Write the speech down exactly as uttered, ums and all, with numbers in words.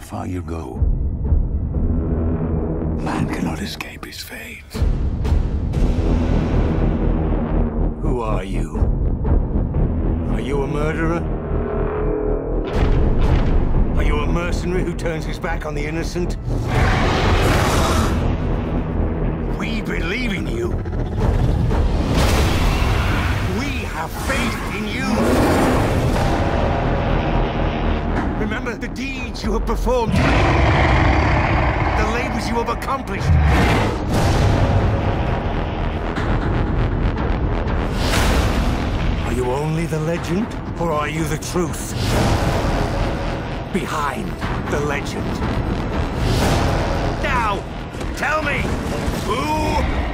far you go. Man cannot escape his fate. Who are you? Are you a murderer? Are you a mercenary who turns his back on the innocent? We believe in you. We have faith in you. Remember the deeds you have performed, the labors you have accomplished. Are you only the legend, or are you the truth behind the legend? Now, tell me, who